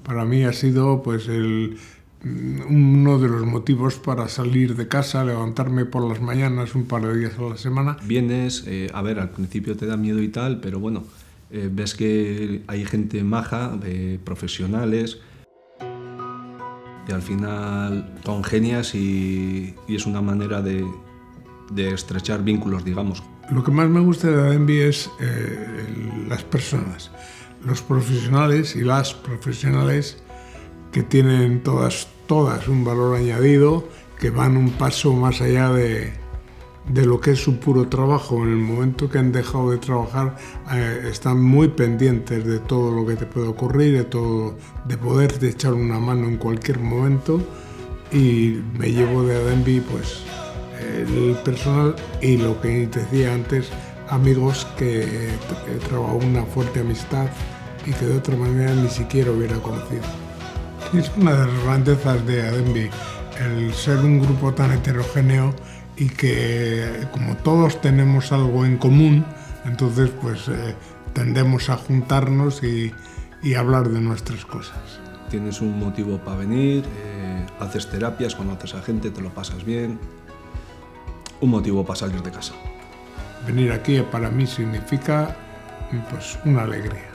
para mí ha sido pues uno de los motivos para salir de casa, levantarme por las mañanas un par de días a la semana. Vienes, a ver, al principio te da miedo y tal, pero bueno, ves que hay gente maja, profesionales, y al final congenias y es una manera de estrechar vínculos, digamos. Lo que más me gusta de Adembi es las personas, los profesionales y las profesionales que tienen todas un valor añadido, que van un paso más allá de lo que es su puro trabajo. En el momento que han dejado de trabajar, están muy pendientes de todo lo que te puede ocurrir, de poderte echar una mano en cualquier momento, y me llevo de Adembi pues el personal y lo que te decía antes, amigos que he trabajado una fuerte amistad y que de otra manera ni siquiera hubiera conocido. Es una de las grandezas de Adembi, el ser un grupo tan heterogéneo y que como todos tenemos algo en común, entonces pues tendemos a juntarnos y hablar de nuestras cosas. Tienes un motivo para venir, haces terapias, conoces a gente, te lo pasas bien. Un motivo para salir de casa. Venir aquí para mí significa pues una alegría.